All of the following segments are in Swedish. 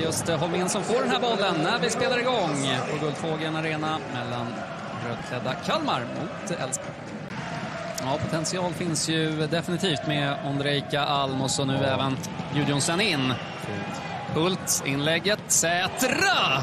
just Holmén som får den här bollen när vi spelar igång på Guldfågeln Arena mellan rödklädda Kalmar mot Elfsborg. Ja, potential finns ju definitivt med Ondrejka, Alm och så nu även Gudjonsen in. Hult, inlägget, Sätra!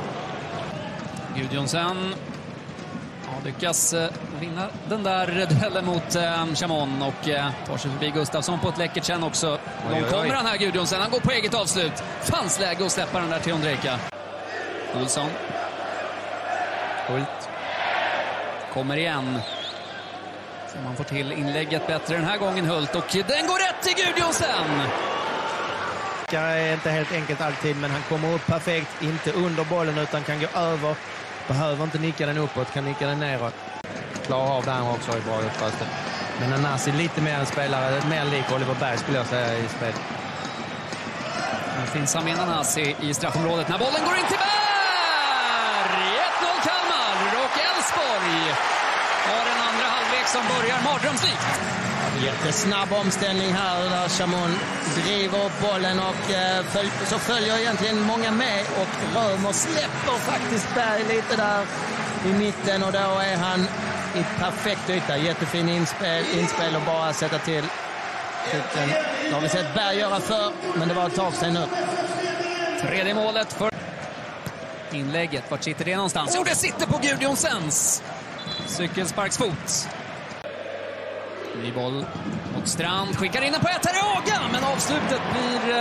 Gudjonsen lyckas vinna den där duellen mot Chamon och tar sig förbi Gustafsson på ett läckert sen också. Långt kommer han här, Gudjonsen. Han går på eget avslut. Fanns läge att släppa den där till Ondrejka. Olsson. Hult. Kommer igen. Så man får till inlägget bättre den här gången, Hult. Och den går rätt till Gudjonsen! Det är inte helt enkelt alltid, men han kommer upp perfekt. Inte under bollen utan kan gå över. Behöver inte nicka den uppåt, kan nicka den neråt. Klarar av den också i bra uppfastet. Men Anasi är lite mer en spelare, mer lik Oliver Berg skulle jag säga i spel. Nu finns Amin Anasi i straffområdet när bollen går in till Berg! 1-0 Kalmar och Elfsborg har en andra halvlek som börjar mardrömslikt. Jättesnabb omställning här där Chamon driver upp bollen och så följer egentligen många med och Römer släpper faktiskt Berg lite där i mitten och då är han i perfekt yta. Jättefin inspel och bara sätta till. Det har vi sett Berg göra för, men det var ett tag sedan nu. Tredje målet för inlägget. Vart sitter det någonstans? Jo, det sitter på Gudjonsens cykelsparksfot. Ny boll mot Strand. Skickar in den på ett här i Aga, men avslutet blir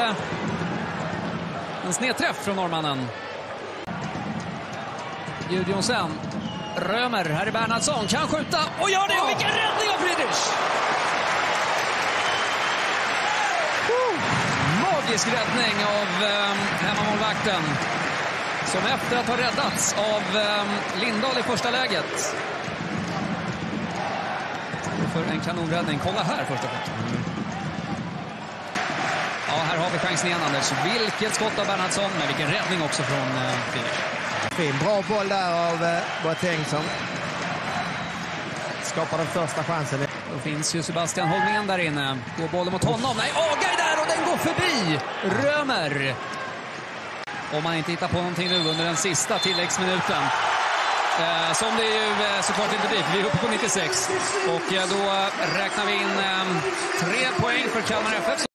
en snedträff från norrmannen. Gudjonsen. Römer. Här är Bernhardsson. Kan skjuta och gör det. Och vilken räddning av Friedrich! Magisk räddning av hemmamålvakten. Som efter att ha räddats av Lindahl i första läget. För en kanonräddning. Kolla här först och främst. Ja, här har vi chansen igen, Anders. Vilket skott av Bernhardsson, men vilken räddning också från Friedrich. Fin, bra boll där av Boateng som skapar den första chansen. Då finns ju Sebastian Holmén där inne. Går bollen mot honom. Nej, Aga är där och den går förbi. Römer. Om man inte hittar på någonting nu under den sista tilläggsminuten. Som det ju såklart inte blir, för vi är uppe på 96. Och då räknar vi in 3 poäng för Kalmar FF.